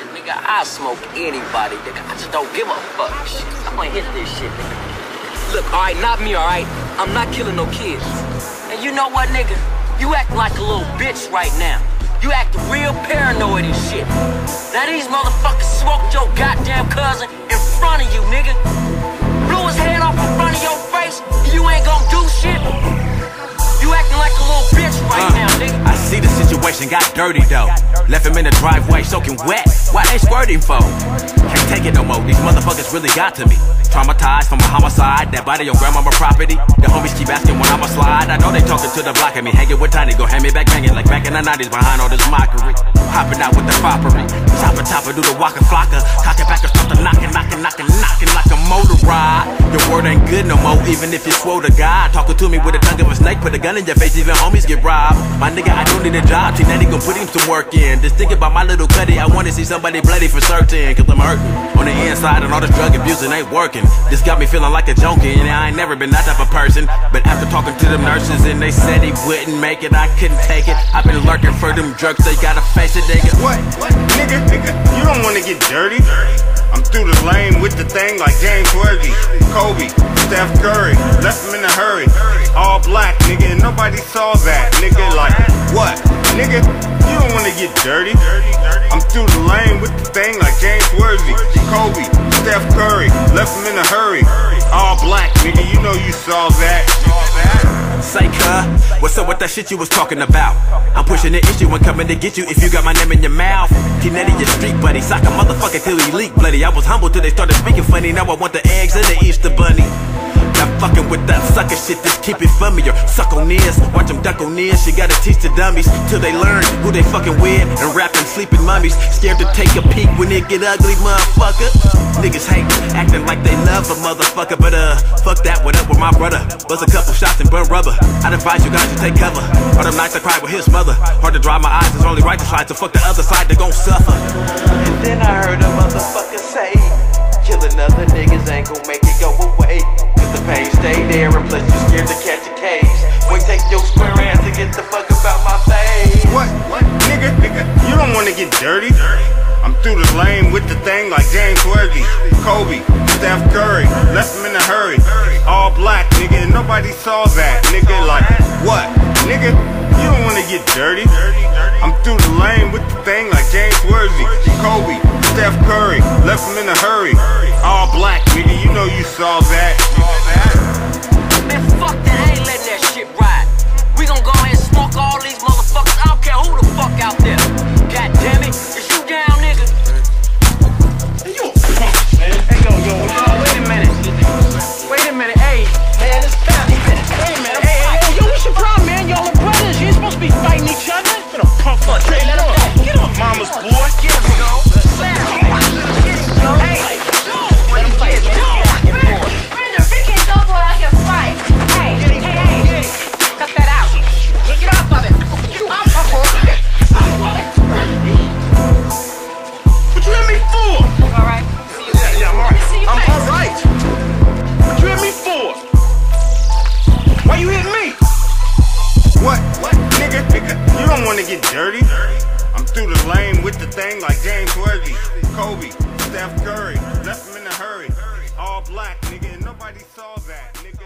shit, nigga. I smoke anybody, nigga. I just don't give a fuck. Shit, I'ma hit this shit, nigga. Look, alright, not me, alright? I'm not killing no kids. And you know what, nigga? You acting like a little bitch right now. You acting real paranoid and shit. Now these motherfuckers smoked your goddamn cousin in front of you, nigga. Blew his head off in front of your face, and you ain't gonna do shit. You acting like a little bitch right now, nigga. I see the situation got dirty though. Left him in the driveway soaking wet. Why they squirting for? Can't take it no more. These motherfuckers really got to me. Traumatized from a homicide. That body on grandmama property. The homies keep asking when I'ma slide. I know they talking to the block of me. Hanging with Tiny, go hand me back banging like back in the 90s behind all this mockery. Hopping out with the foppery. Chopper, do the waka flocka. Cock it back and start the knocking like a motor ride. Your word ain't good no more, even if you swore to God. Talking to me with the tongue of a snake, put a gun in your face, even homies get robbed. My nigga, I don't need a job, T-Natty gon' put him some work in. Just thinking about my little cutty, I wanna see somebody bloody for certain. Cause I'm hurting on the inside and all this drug abusing ain't working. This got me feeling like a junkie, and I ain't never been that type of person. But after talking to them nurses and they said he wouldn't make it, I couldn't take it. I've been lurking for them drugs, they gotta face it, nigga. What? Nigga, you don't wanna get dirty? I'm through the lane with the thing like James Worthy, Kobe, Steph Curry, left him in a hurry. All black, nigga, and nobody saw that, nigga. Like, what? Nigga, you don't wanna get dirty? I'm through the lane with the thing like James Worthy, Kobe, Steph Curry, left him in a hurry. All black, nigga, you know you saw that. Say, cuh, what's up with that shit you was talking about? I'm pushing the issue and coming to get you if you got my name in your mouth. T-Natty, your street buddy, sock a motherfucker till he leak bloody. I was humble till they started speaking funny, now I want the eggs and the Easter bunny. Not fucking with that sucker shit, just keep it from me or suck on this. Watch them duck on this, you gotta teach the dummies till they learn who they fucking with. And rapping sleeping mummies, scared to take a peek when it get ugly, motherfucker. Niggas hate, acting like they love a motherfucker, but fuck that, what up with my brother? Buzz a couple shots and burn rubber. I'd advise you guys to take cover. All them nights I cried with his mother. Hard to dry my eyes, it's only right to slide, so fuck the other side, they gon' suffer. And then I heard a motherfucker say, killing other niggas ain't gon' make it go away. Cause the pain stay there and plus you scared to catch a case. Boy, take your square ass and get the fuck about my face. What? Nigga, you don't wanna get dirty? I'm through the lane with the thing like James Worthy, Kobe, Steph Curry, left him in a hurry. All black, nigga, and nobody saw that, nigga. Like, what? Nigga, you don't wanna get dirty? I'm through the lane with the thing like James Worthy, Kobe, Steph Curry, left him in a hurry. All black, nigga, you know you saw that. Man, fuck that, I ain't letting that shit ride. We gon' go ahead and smoke all these motherfuckers. I don't care who the fuck out there. God damn it, is you down, nigga? Hey, you a punk, man. Hey, yo, wait a minute. Wait a minute, hey, man, it's family. Wait a minute, hey, yo, what's your problem, man? Y'all are brothers. You ain't supposed to be fighting each other. Get a punk fuck, hey, let him go. Get off mama's boy. Get him, go. Hey, what you get, Brenda, Rick can't go for like a fight. Hey, cut that out. Get off of it. Get off of it. What you hit me for? All right. Yeah, I'm alright. I'm alright. What you hit me for? Why you hit me? What? Nigga, you don't wanna get dirty? I'm through the lane with the thing like James Worthy, Kobe, Steph Curry, left him in a hurry. All black, nigga, and nobody saw that, nigga.